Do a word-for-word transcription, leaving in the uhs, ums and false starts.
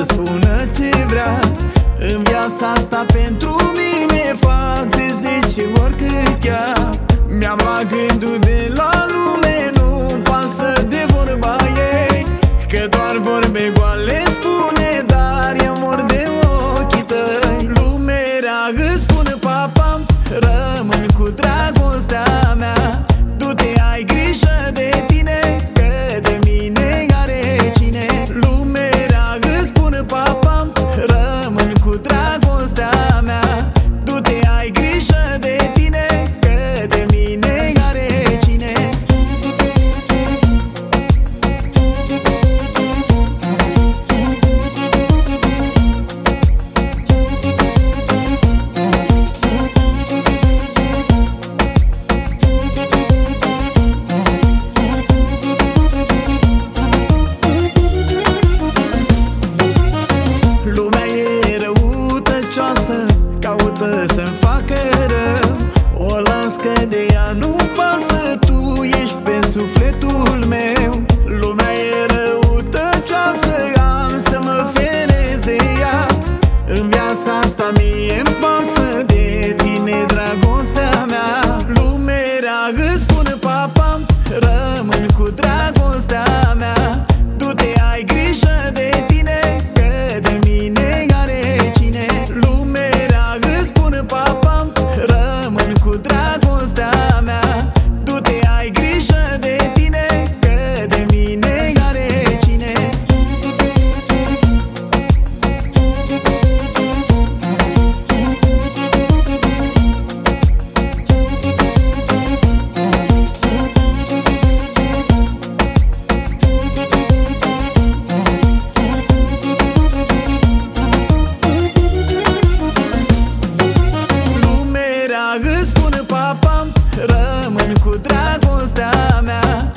spună ce vrea. În viața asta pentru mine fac de zece ori cât ea. Mi-am luat gândul de la lume, nu pasă de vorba ei, că doar vorbe goale spune, dar eu mor de ochii tăi. Lumea îți spune papa, rămân cu dragostea mea. Du-te, ai grijă de tine, că de mine are cine. Lumea îți spune papa, rămân cu dragostea mea. Du-te, ai grijă de tine, că de mine are cine. Lumea e răutăcioasă, caută să-mi facă rău. O las că de ea nu pasă, tu ești pe sufletul meu. Lumea e răutăcioasă, am să mă feresc de ea. În viața asta mie-mi pasă de tine, dragostea mea. Lumea îți spune papa, rămân cu dragostea mea. Du-te, ai grijă de tine, că de mine are cine. Lumea îți spune papa, rămân cu dragostea mea. Du-te, ai grijă de tine, că de mine are cine. Lumea îți spune papa, rămân cu dragostea mea.